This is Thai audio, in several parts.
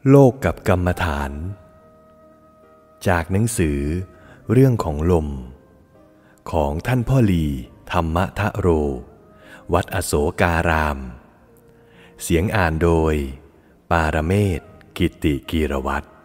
โลกกับกรรมฐานจากหนังสือเรื่องของลมของท่านพ่อลีธรรมทโรวัดอโศการามเสียงอ่านโดยปารเมศวร์กิติกีรวัตร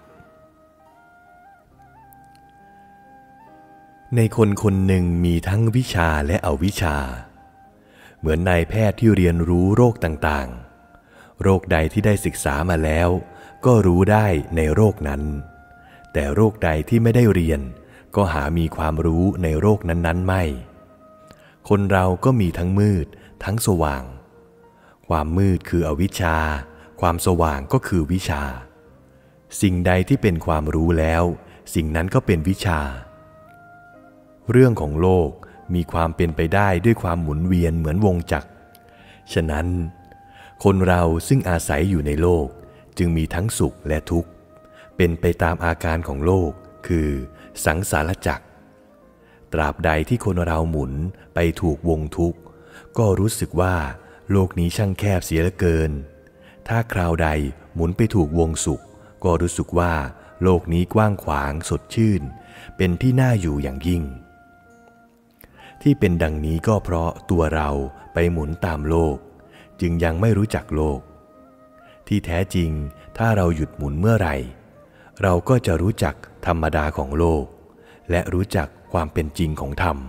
ในคนคนหนึ่งมีทั้งวิชาและอวิชชาเหมือนนายแพทย์ที่เรียนรู้โรคต่างๆโรคใดที่ได้ศึกษามาแล้วก็รู้ได้ในโรคนั้นแต่โรคใดที่ไม่ได้เรียนก็หามีความรู้ในโรคนั้นๆไม่คนเราก็มีทั้งมืดทั้งสว่างความมืดคืออวิชชาความสว่างก็คือวิชาสิ่งใดที่เป็นความรู้แล้วสิ่งนั้นก็เป็นวิชาเรื่องของโลกมีความเป็นไปได้ด้วยความหมุนเวียนเหมือนวงจักรฉะนั้นคนเราซึ่งอาศัยอยู่ในโลกจึงมีทั้งสุขและทุกข์เป็นไปตามอาการของโลกคือสังสารจักรตราบใดที่คนเราหมุนไปถูกวงทุกข์ก็รู้สึกว่าโลกนี้ช่างแคบเสียเหลือเกินถ้าคราวใดหมุนไปถูกวงสุขก็รู้สึกว่าโลกนี้กว้างขวางสดชื่นเป็นที่น่าอยู่อย่างยิ่งที่เป็นดังนี้ก็เพราะตัวเราไปหมุนตามโลกจึงยังไม่รู้จักโลกที่แท้จริงถ้าเราหยุดหมุนเมื่อไหร่เราก็จะรู้จักธรรมดาของโลกและรู้จักความเป็นจริงของธรรม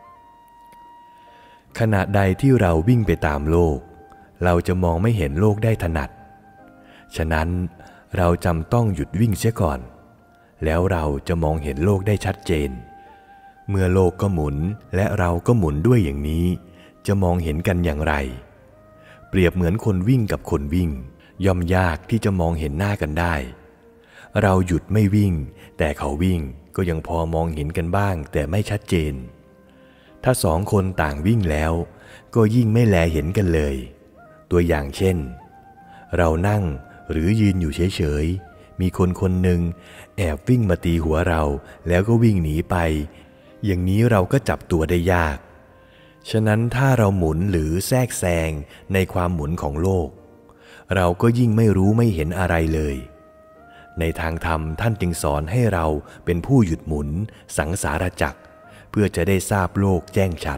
ขณะใดที่เราวิ่งไปตามโลกเราจะมองไม่เห็นโลกได้ถนัดฉะนั้นเราจำต้องหยุดวิ่งเสียก่อนแล้วเราจะมองเห็นโลกได้ชัดเจนเมื่อโลกก็หมุนและเราก็หมุนด้วยอย่างนี้จะมองเห็นกันอย่างไรเปรียบเหมือนคนวิ่งกับคนวิ่งย่อมยากที่จะมองเห็นหน้ากันได้เราหยุดไม่วิ่งแต่เขาวิ่งก็ยังพอมองเห็นกันบ้างแต่ไม่ชัดเจนถ้าสองคนต่างวิ่งแล้วก็ยิ่งไม่แลเห็นกันเลยตัวอย่างเช่นเรานั่งหรือยืนอยู่เฉยๆมีคนคนหนึ่งแอบวิ่งมาตีหัวเราแล้วก็วิ่งหนีไปอย่างนี้เราก็จับตัวได้ยากฉะนั้นถ้าเราหมุนหรือแทรกแซงในความหมุนของโลกเราก็ยิ่งไม่รู้ไม่เห็นอะไรเลยในทางธรรมท่านจึงสอนให้เราเป็นผู้หยุดหมุนสังสารจักรเพื่อจะได้ทราบโลกแจ้งชัด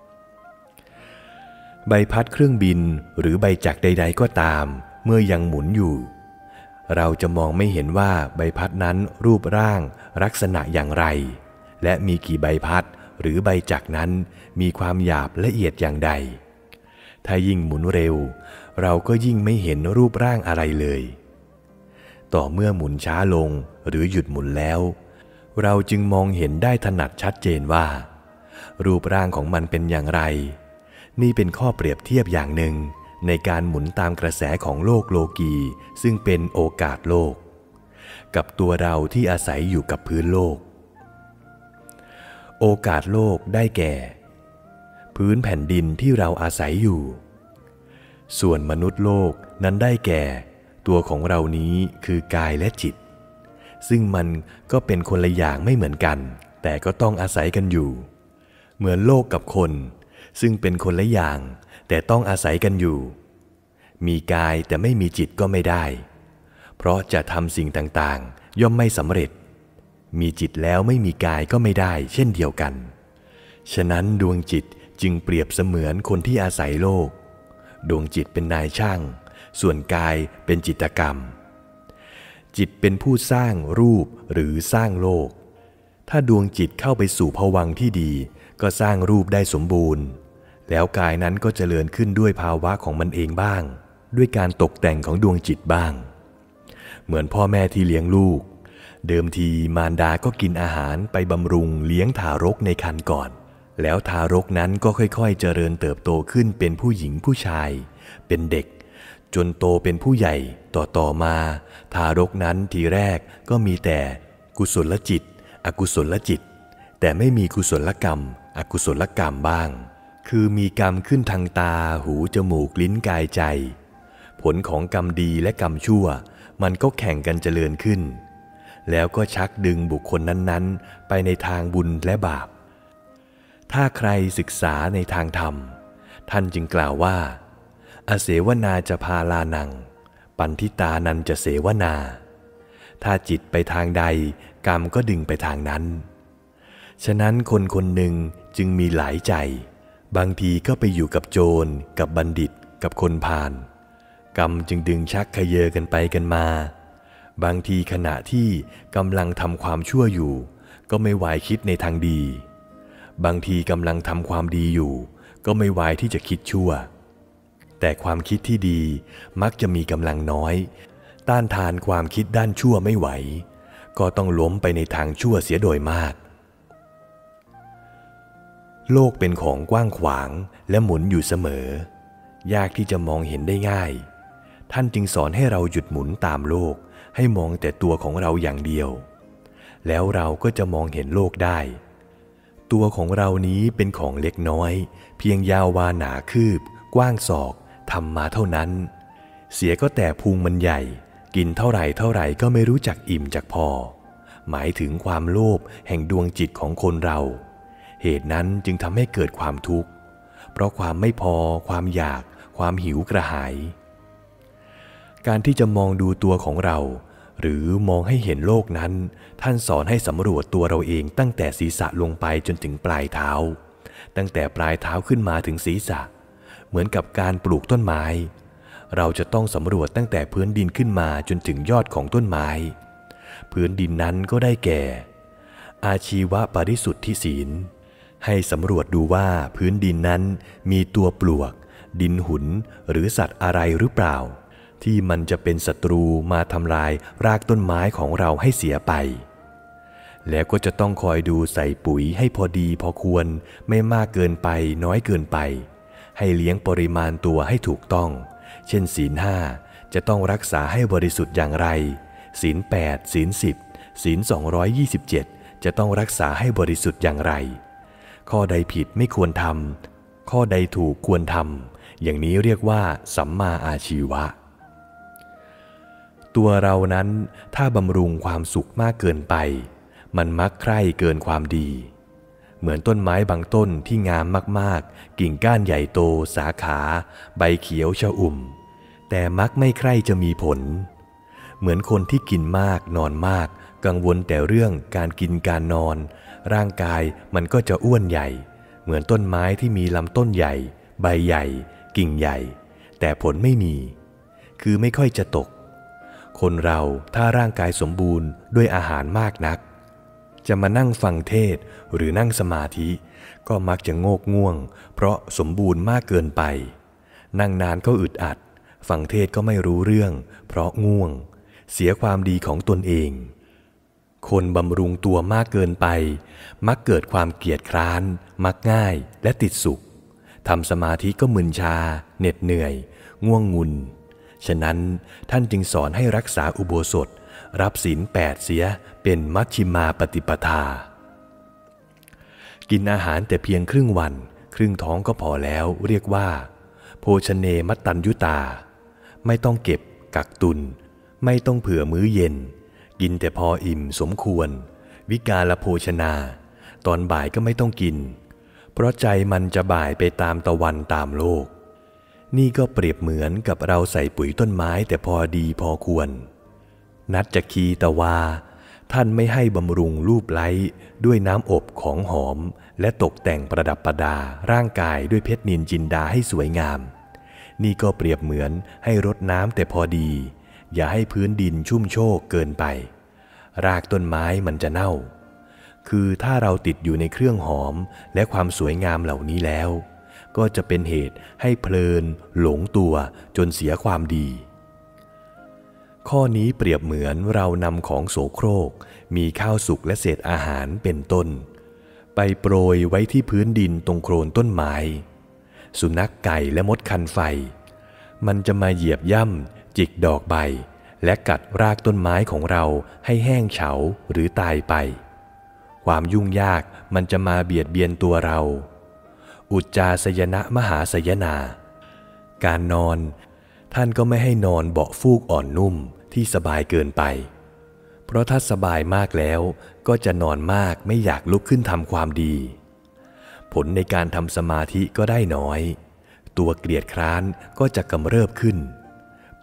ใบพัดเครื่องบินหรือใบจักรใดๆก็ตามเมื่อยังหมุนอยู่เราจะมองไม่เห็นว่าใบพัดนั้นรูปร่างลักษณะอย่างไรและมีกี่ใบพัดหรือใบจักรนั้นมีความหยาบละเอียดอย่างใดถ้ายิ่งหมุนเร็วเราก็ยิ่งไม่เห็นรูปร่างอะไรเลยต่อเมื่อหมุนช้าลงหรือหยุดหมุนแล้วเราจึงมองเห็นได้ถนัดชัดเจนว่ารูปร่างของมันเป็นอย่างไรนี่เป็นข้อเปรียบเทียบอย่างหนึ่งในการหมุนตามกระแสของโลกโลกีซึ่งเป็นโอกาสโลกกับตัวเราที่อาศัยอยู่กับพื้นโลกโอกาสโลกได้แก่พื้นแผ่นดินที่เราอาศัยอยู่ส่วนมนุษย์โลกนั้นได้แก่ตัวของเรานี้คือกายและจิตซึ่งมันก็เป็นคนละอย่างไม่เหมือนกันแต่ก็ต้องอาศัยกันอยู่เหมือนโลกกับคนซึ่งเป็นคนละอย่างแต่ต้องอาศัยกันอยู่มีกายแต่ไม่มีจิตก็ไม่ได้เพราะจะทำสิ่งต่างๆย่อมไม่สำเร็จมีจิตแล้วไม่มีกายก็ไม่ได้เช่นเดียวกันฉะนั้นดวงจิตจึงเปรียบเสมือนคนที่อาศัยโลกดวงจิตเป็นนายช่างส่วนกายเป็นจิตรกรรมจิตเป็นผู้สร้างรูปหรือสร้างโลกถ้าดวงจิตเข้าไปสู่ภวังค์ที่ดีก็สร้างรูปได้สมบูรณ์แล้วกายนั้นก็เจริญขึ้นด้วยภาวะของมันเองบ้างด้วยการตกแต่งของดวงจิตบ้างเหมือนพ่อแม่ที่เลี้ยงลูกเดิมทีมารดาก็กินอาหารไปบำรุงเลี้ยงทารกในครรภ์ก่อนแล้วทารกนั้นก็ค่อยๆเจริญเติบโตขึ้นเป็นผู้หญิงผู้ชายเป็นเด็กจนโตเป็นผู้ใหญ่ต่อมาทารกนั้นทีแรกก็มีแต่กุศลจิตอกุศลจิตแต่ไม่มีกุศลกรรมอกุศลกรรมบ้างคือมีกรรมขึ้นทางตาหูจมูกลิ้นกายใจผลของกรรมดีและกรรมชั่วมันก็แข่งกันเจริญขึ้นแล้วก็ชักดึงบุคคลนั้นๆไปในทางบุญและบาปถ้าใครศึกษาในทางธรรมท่านจึงกล่าวว่าอเสวนาจะพาลานังปันทิตานันจะเสวนาถ้าจิตไปทางใดกรรมก็ดึงไปทางนั้นฉะนั้นคนคนหนึ่งจึงมีหลายใจบางทีก็ไปอยู่กับโจรกับบัณฑิตกับคนพาลกรรมจึงดึงชักเขยอกันไปกันมาบางทีขณะที่กำลังทำความชั่วอยู่ก็ไม่วายคิดในทางดีบางทีกำลังทำความดีอยู่ก็ไม่วายที่จะคิดชั่วแต่ความคิดที่ดีมักจะมีกำลังน้อยต้านทานความคิดด้านชั่วไม่ไหวก็ต้องล้มไปในทางชั่วเสียโดยมากโลกเป็นของกว้างขวางและหมุนอยู่เสมอยากที่จะมองเห็นได้ง่ายท่านจึงสอนให้เราหยุดหมุนตามโลกให้มองแต่ตัวของเราอย่างเดียวแล้วเราก็จะมองเห็นโลกได้ตัวของเรานี้เป็นของเล็กน้อยเพียงยาววาหนาคืบกว้างศอกทำมาเท่านั้นเสียก็แต่พุงมันใหญ่กินเท่าไหร่ก็ไม่รู้จักอิ่มจักพอหมายถึงความโลภแห่งดวงจิตของคนเราเหตุนั้นจึงทำให้เกิดความทุกข์เพราะความไม่พอความอยากความหิวกระหายการที่จะมองดูตัวของเราหรือมองให้เห็นโลกนั้นท่านสอนให้สำรวจตัวเราเองตั้งแต่ศีรษะลงไปจนถึงปลายเท้าตั้งแต่ปลายเท้าขึ้นมาถึงศีรษะเหมือนกับการปลูกต้นไม้เราจะต้องสำรวจตั้งแต่พื้นดินขึ้นมาจนถึงยอดของต้นไม้พื้นดินนั้นก็ได้แก่อาชีวปริสุทธิศีลให้สำรวจดูว่าพื้นดินนั้นมีตัวปลวกดินหุนหรือสัตว์อะไรหรือเปล่าที่มันจะเป็นศัตรูมาทำลายรากต้นไม้ของเราให้เสียไปแล้วก็จะต้องคอยดูใส่ปุ๋ยให้พอดีพอควรไม่มากเกินไปน้อยเกินไปให้เลี้ยงปริมาณตัวให้ถูกต้องเช่นศีล 5จะต้องรักษาให้บริสุทธิ์อย่างไรศีล 8ศีล 10ศีล 227จะต้องรักษาให้บริสุทธิ์อย่างไรข้อใดผิดไม่ควรทำข้อใดถูกควรทำอย่างนี้เรียกว่าสัมมาอาชีวะตัวเรานั้นถ้าบำรุงความสุขมากเกินไปมันมักใคร่เกินความดีเหมือนต้นไม้บางต้นที่งามมากๆกิ่งก้านใหญ่โตสาขาใบเขียวชอุ่มแต่มักไม่ใคร่จะมีผลเหมือนคนที่กินมากนอนมากกังวลแต่เรื่องการกินการนอนร่างกายมันก็จะอ้วนใหญ่เหมือนต้นไม้ที่มีลำต้นใหญ่ใบใหญ่กิ่งใหญ่แต่ผลไม่มีคือไม่ค่อยจะตกคนเราถ้าร่างกายสมบูรณ์ด้วยอาหารมากนักจะมานั่งฟังเทศหรือนั่งสมาธิก็มักจะโงกง่วงเพราะสมบูรณ์มากเกินไปนั่งนานก็อึดอัดฟังเทศก็ไม่รู้เรื่องเพราะง่วงเสียความดีของตนเองคนบำรุงตัวมากเกินไปมักเกิดความเกียจคร้านมักง่ายและติดสุขทำสมาธิก็มึนชาเหน็ดเหนื่อยง่วงงุนฉะนั้นท่านจึงสอนให้รักษาอุโบสถรับศีล 8เสียเป็นมัชฌิมาปฏิปทากินอาหารแต่เพียงครึ่งวันครึ่งท้องก็พอแล้วเรียกว่าโภชเนมัตตัญญุตาไม่ต้องเก็บกักตุนไม่ต้องเผื่อมื้อเย็นกินแต่พออิ่มสมควรวิกาลโภชนาตอนบ่ายก็ไม่ต้องกินเพราะใจมันจะบ่ายไปตามตะวันตามโลกนี่ก็เปรียบเหมือนกับเราใส่ปุ๋ยต้นไม้แต่พอดีพอควรนัจจคีตวาท่านไม่ให้บำรุงรูปไล้ด้วยน้ำอบของหอมและตกแต่งประดับประดาร่างกายด้วยเพชรนิลจินดาให้สวยงามนี่ก็เปรียบเหมือนให้รดน้ำแต่พอดีอย่าให้พื้นดินชุ่มโชกเกินไปรากต้นไม้มันจะเน่าคือถ้าเราติดอยู่ในเครื่องหอมและความสวยงามเหล่านี้แล้วก็จะเป็นเหตุให้เพลินหลงตัวจนเสียความดีข้อนี้เปรียบเหมือนเรานำของโสโครกมีข้าวสุกและเศษอาหารเป็นต้นไปโปรยไว้ที่พื้นดินตรงโคนต้นไม้สุนัขไก่และมดคันไฟมันจะมาเหยียบย่ำจิกดอกใบและกัดรากต้นไม้ของเราให้แห้งเฉาหรือตายไปความยุ่งยากมันจะมาเบียดเบียนตัวเราอุจจาสยนะมหาสยนาการนอนท่านก็ไม่ให้นอนเบาะฟูกอ่อนนุ่มที่สบายเกินไปเพราะถ้าสบายมากแล้วก็จะนอนมากไม่อยากลุกขึ้นทำความดีผลในการทำสมาธิก็ได้น้อยตัวเกลียดคร้านก็จะกำเริบขึ้นเป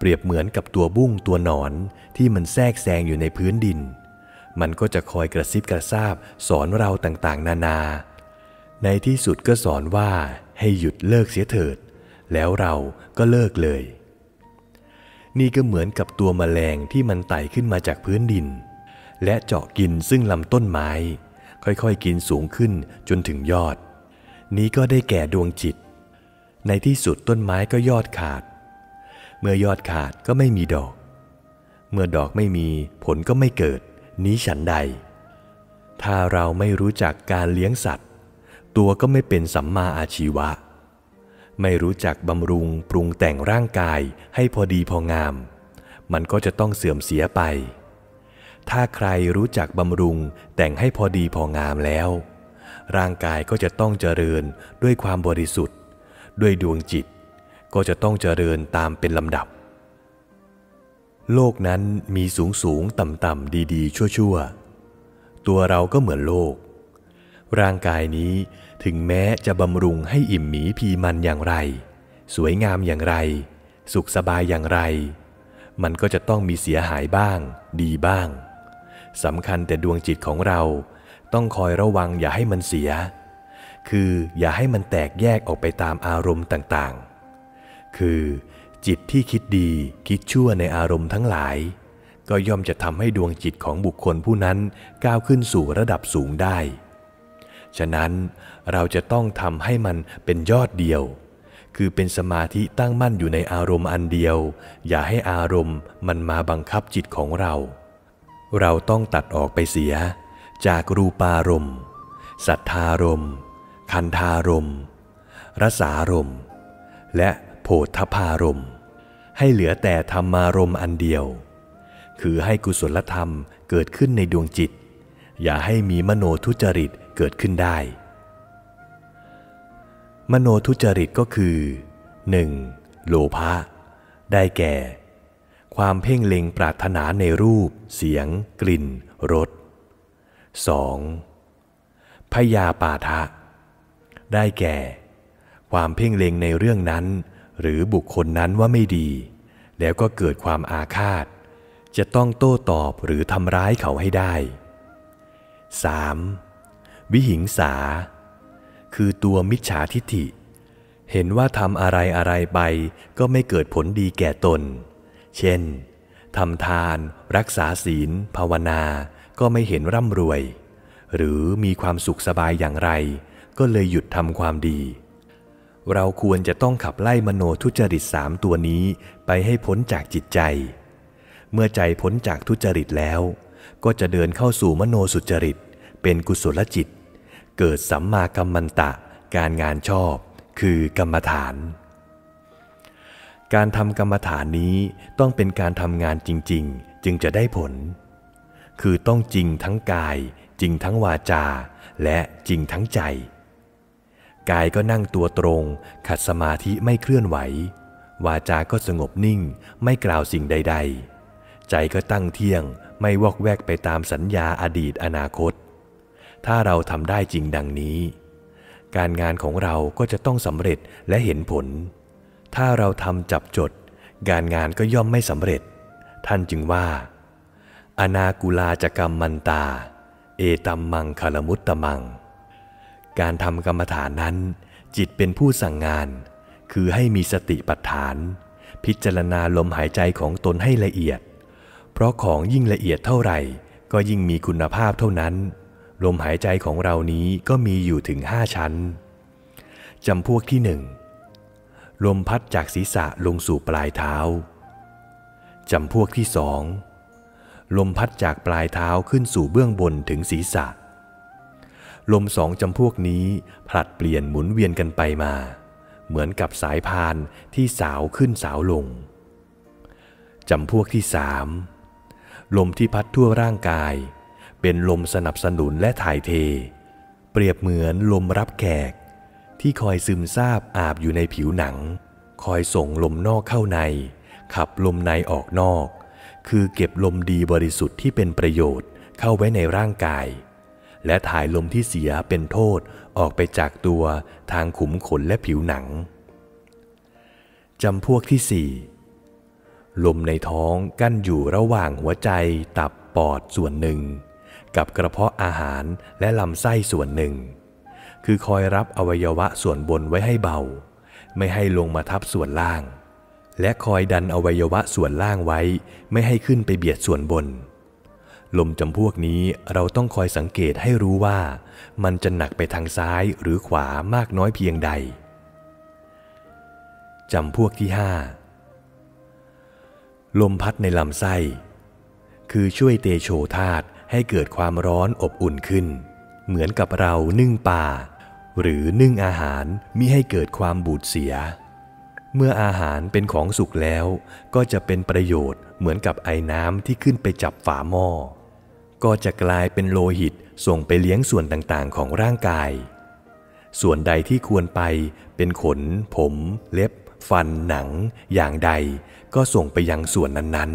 รียบเหมือนกับตัวบุ้งตัวหนอนที่มันแทรกแซงอยู่ในพื้นดินมันก็จะคอยกระซิบกระซาบสอนเราต่างๆนานาในที่สุดก็สอนว่าให้หยุดเลิกเสียเถิดแล้วเราก็เลิกเลยนี่ก็เหมือนกับตัวแมลงที่มันไต่ขึ้นมาจากพื้นดินและเจาะกินซึ่งลำต้นไม้ค่อยๆกินสูงขึ้นจนถึงยอดนี้ก็ได้แก่ดวงจิตในที่สุดต้นไม้ก็ยอดขาดเมื่อยอดขาดก็ไม่มีดอกเมื่อดอกไม่มีผลก็ไม่เกิดนี้ฉันใดถ้าเราไม่รู้จักการเลี้ยงสัตว์ตัวก็ไม่เป็นสัมมาอาชีวะไม่รู้จักบำรุงปรุงแต่งร่างกายให้พอดีพองามมันก็จะต้องเสื่อมเสียไปถ้าใครรู้จักบำรุงแต่งให้พอดีพองามแล้วร่างกายก็จะต้องเจริญด้วยความบริสุทธิ์ด้วยดวงจิตก็จะต้องเจริญตามเป็นลำดับโลกนั้นมีสูงสูงต่ำต่ำดีๆชั่วๆตัวเราก็เหมือนโลกร่างกายนี้ถึงแม้จะบำรุงให้อิ่มหมีพีมันอย่างไรสวยงามอย่างไรสุขสบายอย่างไรมันก็จะต้องมีเสียหายบ้างดีบ้างสำคัญแต่ดวงจิตของเราต้องคอยระวังอย่าให้มันเสียคืออย่าให้มันแตกแยกออกไปตามอารมณ์ต่างๆคือจิตที่คิดดีคิดชั่วในอารมณ์ทั้งหลายก็ย่อมจะทำให้ดวงจิตของบุคคลผู้นั้นก้าวขึ้นสู่ระดับสูงได้ฉะนั้นเราจะต้องทำให้มันเป็นยอดเดียวคือเป็นสมาธิตั้งมั่นอยู่ในอารมณ์อันเดียวอย่าให้อารมณ์มันมาบังคับจิตของเราต้องตัดออกไปเสียจากรูปารมณ์สัทธารมณ์คันธารมณ์รสารมณ์และโผฏฐัพพารมณ์ให้เหลือแต่ธรรมารมณ์อันเดียวคือให้กุศลธรรมเกิดขึ้นในดวงจิตอย่าให้มีมโนทุจริตเกิดขึ้นได้มโนทุจริตก็คือ 1. โลภะได้แก่ความเพ่งเล็งปรารถนาในรูปเสียงกลิ่นรส 2. พยาปาทะได้แก่ความเพ่งเล็งในเรื่องนั้นหรือบุคคลนั้นว่าไม่ดีแล้วก็เกิดความอาฆาตจะต้องโต้ตอบหรือทำร้ายเขาให้ได้ 3. วิหิงสาคือตัวมิจฉาทิฏฐิเห็นว่าทำอะไรไปก็ไม่เกิดผลดีแก่ตนเช่นทำทานรักษาศีลภาวนาก็ไม่เห็นร่ำรวยหรือมีความสุขสบายอย่างไรก็เลยหยุดทำความดีเราควรจะต้องขับไล่มโนทุจริต3ตัวนี้ไปให้พ้นจากจิตใจเมื่อใจพ้นจากทุจริตแล้วก็จะเดินเข้าสู่มโนสุจริตเป็นกุศลจิตเกิดสัมมากัมมันตะการงานชอบคือกรรมฐานการทำกรรมฐานนี้ต้องเป็นการทำงานจริงๆจึงจะได้ผลคือต้องจริงทั้งกายจริงทั้งวาจาและจริงทั้งใจกายก็นั่งตัวตรงขัดสมาธิไม่เคลื่อนไหววาจาก็สงบนิ่งไม่กล่าวสิ่งใดๆใจก็ตั้งเที่ยงไม่วอกแวกไปตามสัญญาอดีตอนาคตถ้าเราทำได้จริงดังนี้การงานของเราก็จะต้องสำเร็จและเห็นผลถ้าเราทำจับจดการงานก็ย่อมไม่สำเร็จท่านจึงว่าอนากุลาจกรรมมันตาเอตัมมังคลมุตตมังการทำกรรมฐานนั้นจิตเป็นผู้สั่งงานคือให้มีสติปัฏฐานพิจารณาลมหายใจของตนให้ละเอียดเพราะของยิ่งละเอียดเท่าไหร่ก็ยิ่งมีคุณภาพเท่านั้นลมหายใจของเรานี้ก็มีอยู่ถึง5 ชั้นจำพวกที่1ลมพัดจากศีรษะลงสู่ปลายเท้าจำพวกที่2ลมพัดจากปลายเท้าขึ้นสู่เบื้องบนถึงศีรษะลม2 จำพวกนี้ผลัดเปลี่ยนหมุนเวียนกันไปมาเหมือนกับสายพานที่สาวขึ้นสาวลงจำพวกที่3ลมที่พัดทั่วร่างกายเป็นลมสนับสนุนและถ่ายเทเปรียบเหมือนลมรับแขกที่คอยซึมซาบอาบอยู่ในผิวหนังคอยส่งลมนอกเข้าในขับลมในออกนอกคือเก็บลมดีบริสุทธิ์ที่เป็นประโยชน์เข้าไว้ในร่างกายและถ่ายลมที่เสียเป็นโทษออกไปจากตัวทางขุมขนและผิวหนังจำพวกที่ลมในท้องกั้นอยู่ระหว่างหัวใจตับปอดส่วนหนึ่งกับกระเพาะอาหารและลำไส้ส่วนหนึ่งคือคอยรับอวัยวะส่วนบนไว้ให้เบาไม่ให้ลงมาทับส่วนล่างและคอยดันอวัยวะส่วนล่างไว้ไม่ให้ขึ้นไปเบียดส่วนบนลมจำพวกนี้เราต้องคอยสังเกตให้รู้ว่ามันจะหนักไปทางซ้ายหรือขวามากน้อยเพียงใดจำพวกที่5ลมพัดในลำไส้คือช่วยเตโชธาตุให้เกิดความร้อนอบอุ่นขึ้นเหมือนกับเรานึ่งปลาหรือนึ่งอาหารมิให้เกิดความบูดเสียเมื่ออาหารเป็นของสุกแล้วก็จะเป็นประโยชน์เหมือนกับไอน้ำที่ขึ้นไปจับฝาหม้อก็จะกลายเป็นโลหิตส่งไปเลี้ยงส่วนต่างๆของร่างกายส่วนใดที่ควรไปเป็นขนผมเล็บฟันหนังอย่างใดก็ส่งไปยังส่วนนั้น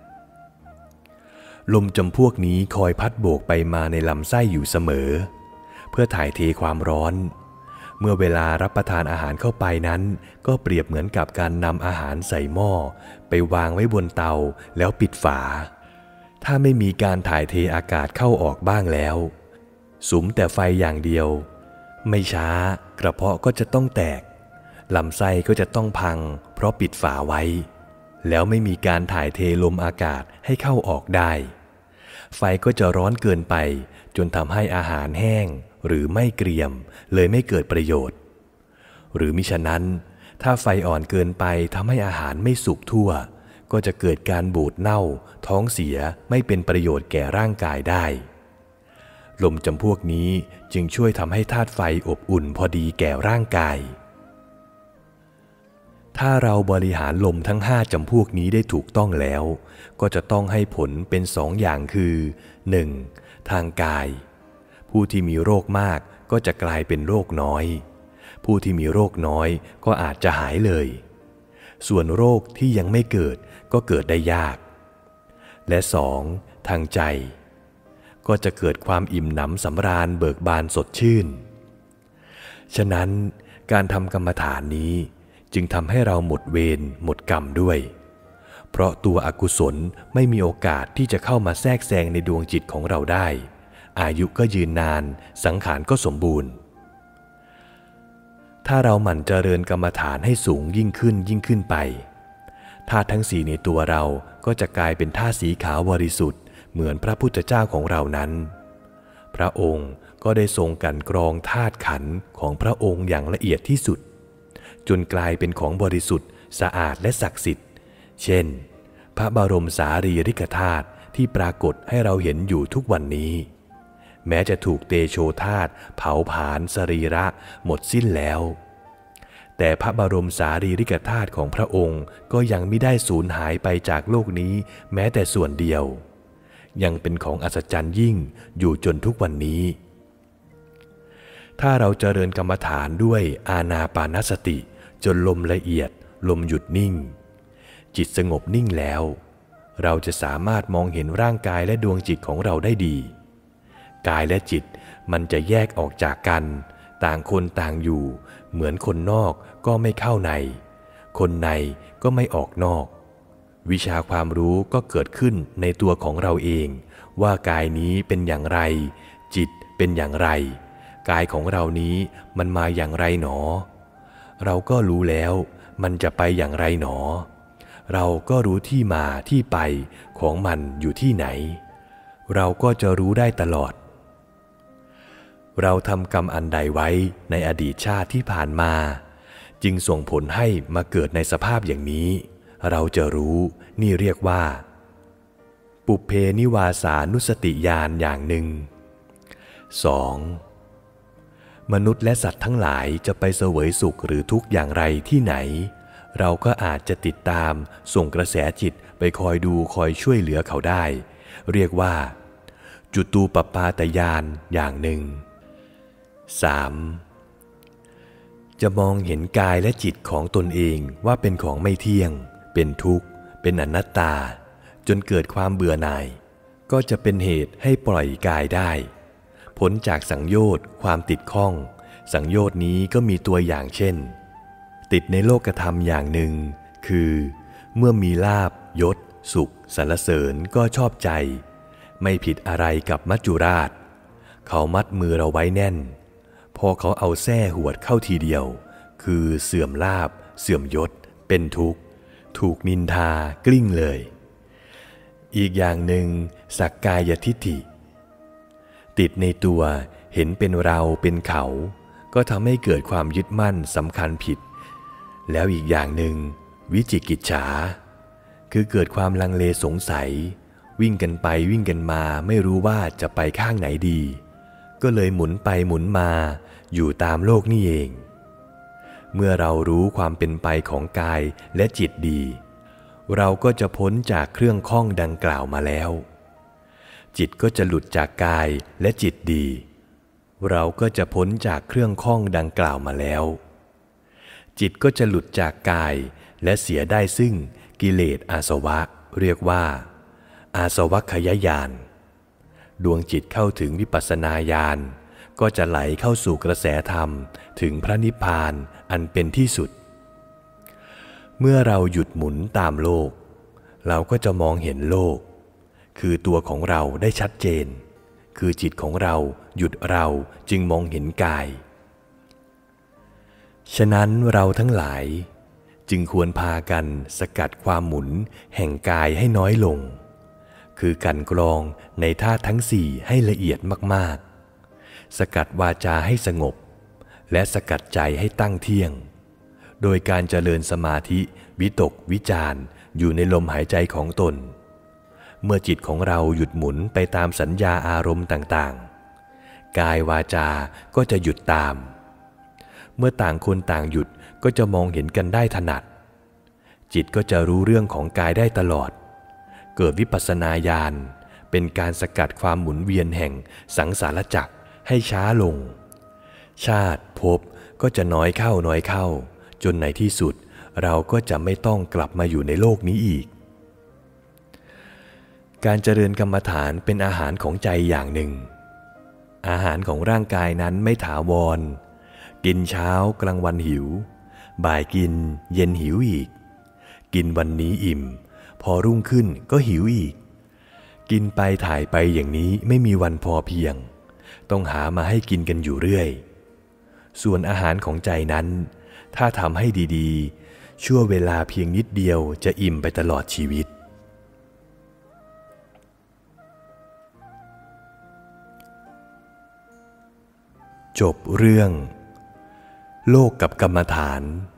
ๆลมจำพวกนี้คอยพัดโบกไปมาในลำไส้อยู่เสมอเพื่อถ่ายเทความร้อนเมื่อเวลารับประทานอาหารเข้าไปนั้นก็เปรียบเหมือนกับการนำอาหารใส่หม้อไปวางไว้บนเตาแล้วปิดฝาถ้าไม่มีการถ่ายเทอากาศเข้าออกบ้างแล้วสุมแต่ไฟอย่างเดียวไม่ช้ากระเพาะก็จะต้องแตกลำไส้ก็จะต้องพังเพราะปิดฝาไว้แล้วไม่มีการถ่ายเทลมอากาศให้เข้าออกได้ไฟก็จะร้อนเกินไปจนทำให้อาหารแห้งหรือไม่เกรียมเลยไม่เกิดประโยชน์หรือมิฉะนั้นถ้าไฟอ่อนเกินไปทำให้อาหารไม่สุกทั่วก็จะเกิดการบูดเน่าท้องเสียไม่เป็นประโยชน์แก่ร่างกายได้ลมจำพวกนี้จึงช่วยทำให้ธาตุไฟอบอุ่นพอดีแก่ร่างกายถ้าเราบริหารลมทั้ง5จำพวกนี้ได้ถูกต้องแล้วก็จะต้องให้ผลเป็น2 อย่างคือ 1. ทางกายผู้ที่มีโรคมากก็จะกลายเป็นโรคน้อยผู้ที่มีโรคน้อยก็อาจจะหายเลยส่วนโรคที่ยังไม่เกิดก็เกิดได้ยากและ 2. ทางใจก็จะเกิดความอิ่มหนำสำราญเบิกบานสดชื่นฉะนั้นการทำกรรมฐานนี้จึงทำให้เราหมดเวรหมดกรรมด้วยเพราะตัวอกุศลไม่มีโอกาสที่จะเข้ามาแทรกแซงในดวงจิตของเราได้อายุก็ยืนนานสังขารก็สมบูรณ์ถ้าเราหมั่นเจริญกรรมฐานให้สูงยิ่งขึ้นไปธาตุทั้ง4ในตัวเราก็จะกลายเป็นธาตุสีขาวบริสุทธิ์เหมือนพระพุทธเจ้าของเรานั้นพระองค์ก็ได้ทรงกลั่นกรองธาตุขันธ์ของพระองค์อย่างละเอียดที่สุดจนกลายเป็นของบริสุทธิ์สะอาดและศักดิ์สิทธิ์เช่นพระบรมสารีริกธาตุที่ปรากฏให้เราเห็นอยู่ทุกวันนี้แม้จะถูกเตโชธาตุเผาผลาญสรีระหมดสิ้นแล้วแต่พระบรมสารีริกธาตุของพระองค์ก็ยังไม่ได้สูญหายไปจากโลกนี้แม้แต่ส่วนเดียวยังเป็นของอัศจรรย์ยิ่งอยู่จนทุกวันนี้ถ้าเราเจริญกรรมฐานด้วยอานาปานสติจนลมละเอียดลมหยุดนิ่งจิตสงบนิ่งแล้วเราจะสามารถมองเห็นร่างกายและดวงจิตของเราได้ดีกายและจิตมันจะแยกออกจากกันต่างคนต่างอยู่เหมือนคนนอกก็ไม่เข้าในคนในก็ไม่ออกนอกวิชาความรู้ก็เกิดขึ้นในตัวของเราเองว่ากายนี้เป็นอย่างไรจิตเป็นอย่างไรกายของเรานี้มันมาอย่างไรหนอเราก็รู้แล้วมันจะไปอย่างไรหนอเราก็รู้ที่มาที่ไปของมันอยู่ที่ไหนเราก็จะรู้ได้ตลอดเราทำกรรมอันใดไว้ในอดีตชาติที่ผ่านมาจึงส่งผลให้มาเกิดในสภาพอย่างนี้เราจะรู้นี่เรียกว่าปุพเพนิวาสานุสติญาณอย่างหนึ่ง 2. มนุษย์และสัตว์ทั้งหลายจะไปเสวยสุขหรือทุกข์อย่างไรที่ไหนเราก็อาจจะติดตามส่งกระแสจิตไปคอยดูคอยช่วยเหลือเขาได้เรียกว่าจุตูปปาตญาณอย่างหนึ่ง 3. จะมองเห็นกายและจิตของตนเองว่าเป็นของไม่เที่ยงเป็นทุกข์เป็นอนัตตาจนเกิดความเบื่อหน่ายก็จะเป็นเหตุให้ปล่อยกายได้พ้นจากสังโยชน์ความติดข้องสังโยชน์นี้ก็มีตัวอย่างเช่นติดในโลกธรรมอย่างหนึ่งคือเมื่อมีลาภยศสุขสรรเสริญก็ชอบใจไม่ผิดอะไรกับมัจจุราชเขามัดมือเราไว้แน่นพอเขาเอาแส้หวดเข้าทีเดียวคือเสื่อมลาภเสื่อมยศเป็นทุกข์ถูกนินทากลิ้งเลยอีกอย่างหนึ่งสักกายทิฏฐิติดในตัวเห็นเป็นเราเป็นเขาก็ทำให้เกิดความยึดมั่นสำคัญผิดแล้วอีกอย่างหนึ่งวิจิกิจฉาคือเกิดความลังเลสงสัยวิ่งกันไปวิ่งกันมาไม่รู้ว่าจะไปข้างไหนดีก็เลยหมุนไปหมุนมาอยู่ตามโลกนี่เองเมื่อเรารู้ความเป็นไปของกายและจิตดีเราก็จะพ้นจากเครื่องข้องดังกล่าวมาแล้วจิตก็จะหลุดจากกายและจิตดีเราก็จะพ้นจากเครื่องข้องดังกล่าวมาแล้วจิตก็จะหลุดจากกายและเสียได้ซึ่งกิเลสอาสวะเรียกว่าอาสวัคยญาณดวงจิตเข้าถึงวิปัสสนาญาณก็จะไหลเข้าสู่กระแสธรรมถึงพระนิพพานอันเป็นที่สุดเมื่อเราหยุดหมุนตามโลกเราก็จะมองเห็นโลกคือตัวของเราได้ชัดเจนคือจิตของเราหยุดเราจึงมองเห็นกายฉะนั้นเราทั้งหลายจึงควรพากันสกัดความหมุนแห่งกายให้น้อยลงคือกันกรองในธาตุทั้งสี่ให้ละเอียดมากๆสกัดวาจาให้สงบและสกัดใจให้ตั้งเที่ยงโดยการเจริญสมาธิวิตกวิจารอยู่ในลมหายใจของตนเมื่อจิตของเราหยุดหมุนไปตามสัญญาอารมณ์ต่างๆกายวาจาก็จะหยุดตามเมื่อต่างคนต่างหยุดก็จะมองเห็นกันได้ถนัดจิตก็จะรู้เรื่องของกายได้ตลอดเกิดวิปัสสนาญาณเป็นการสกัดความหมุนเวียนแห่งสังสารจักรให้ช้าลงชาติภพก็จะน้อยเข้าน้อยเข้าจนในที่สุดเราก็จะไม่ต้องกลับมาอยู่ในโลกนี้อีกการเจริญกรรมฐานเป็นอาหารของใจอย่างหนึ่งอาหารของร่างกายนั้นไม่ถาวรกินเช้ากลางวันหิวบ่ายกินเย็นหิวอีกกินวันนี้อิ่มพอรุ่งขึ้นก็หิวอีกกินไปถ่ายไปอย่างนี้ไม่มีวันพอเพียงต้องหามาให้กินกันอยู่เรื่อยส่วนอาหารของใจนั้นถ้าทำให้ดีๆชั่วเวลาเพียงนิดเดียวจะอิ่มไปตลอดชีวิตจบเรื่องโลกกับกรรมฐาน